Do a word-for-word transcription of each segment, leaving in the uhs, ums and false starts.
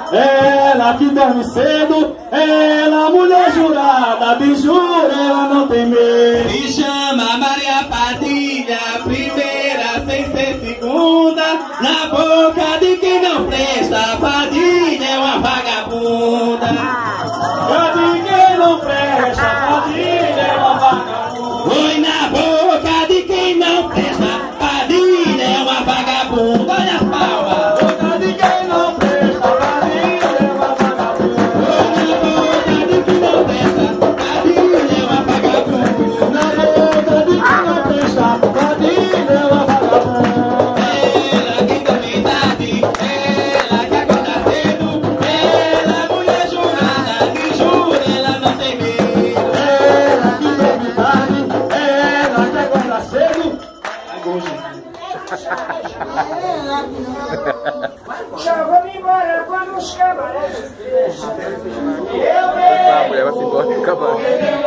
ela que dorme cedo, ela mulher jurada, de jura ela não tem medo. Se chama Maria Padilha, primeira sem ser segunda, na boca de quem não presta, Padilha é uma vagabunda. De quem não presta, Padilha é uma vagabunda. Oi, na boca de quem não presta, Padilha é uma vagabunda. Olha as palmas. Boca de quem não presta, Padilha é uma vagabunda. Oi, na boca de quem não presta, Padilha é uma vagabunda. Na boca de quem não presta, Padilha é uma vagabunda. Ela que dorme tarde, ela que acorda cedo, ela mulher jurada, que jura ela não tem medo. Ela que dorme tarde, ela que acorda cedo. Já vou embora quando os cabarés fecham. A mulher vai se embora e acabar.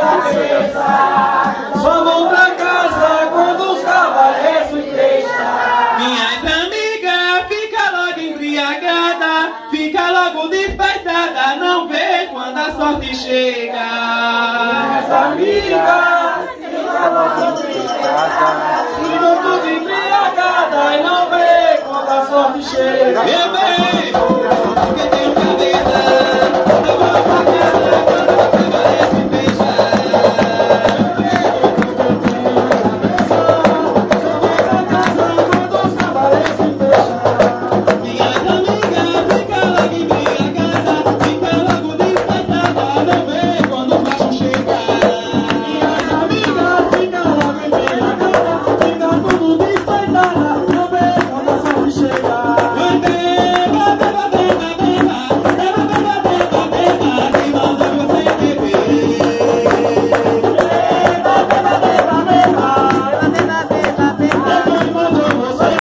Só vão pra casa quando os cabarés se fecham. Minhas amigas, fica logo embriagada, fica logo despeitada, não vê quando a sorte chega. Essa amiga fica logo embriagada, ficam tudo embriagada e não vê quando a sorte chega. Eu vejo.